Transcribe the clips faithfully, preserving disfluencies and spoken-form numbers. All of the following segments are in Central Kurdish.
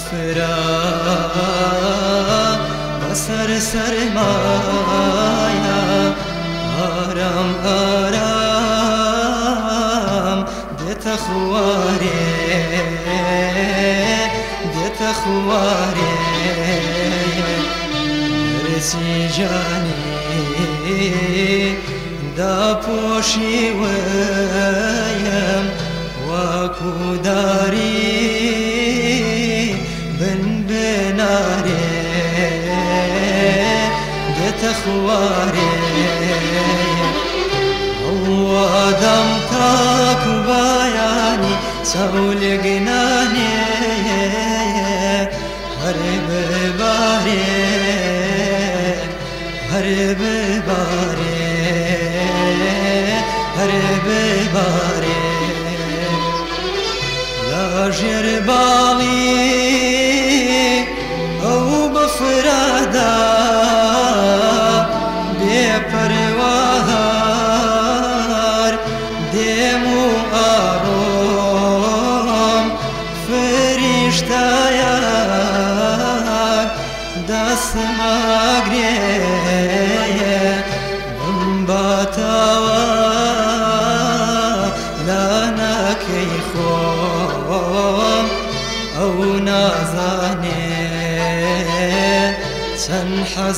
بفرا بسر سرمایا آرام آرام دێتە خوارێ دێتە خوارێ رسی جانی داپۆشی وەیم واکو داری بن بنارێ دێتە خوارێ وادام تاکو بایانی چاولێگنانێ هەر ببارێ هەر ببارێ هەر ببارێ لاژێر باڵی ئەو بەفرادا بێپەروەهار دێم و ئاڕۆم فریشتایان دەستم ئاگرێ بمباتەوە لانەکەی خۆم ئەو نازانێ چەند حەز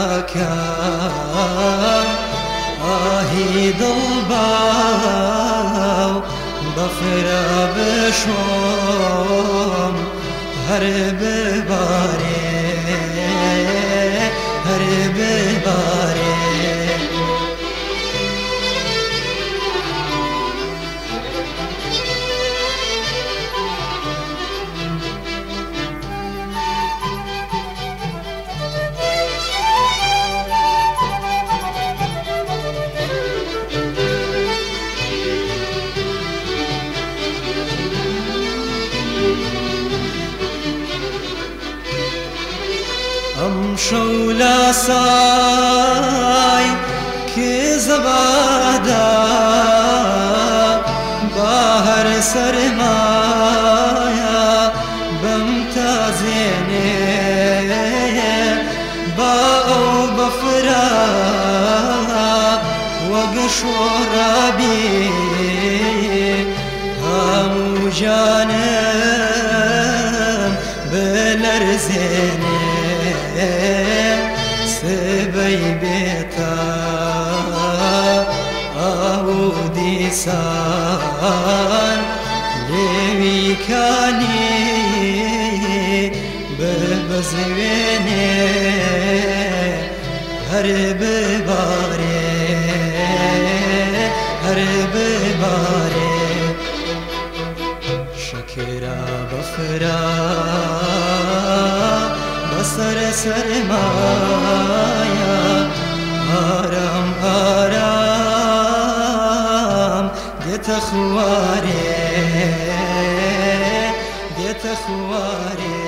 ئەکەم ئاهی دڵباو بەفرە بشۆم هەر ببارێ هەر ببارێ ئەم شەو لاسای کێزەبادا با هەر سەرمایە بەم تازێنێ با ئەو بەفرا وەک شۆڕابی هەموو جانم بلەرزێنێ سبەی بێتە ئاو دیسان لێویکانی ببەزوێنێ هەر ببارێ هەر ببارێ شەکرە بەفرا بەسەر سەرمایە ئارام ئارام دێتە خوارێ دێتە خوارێ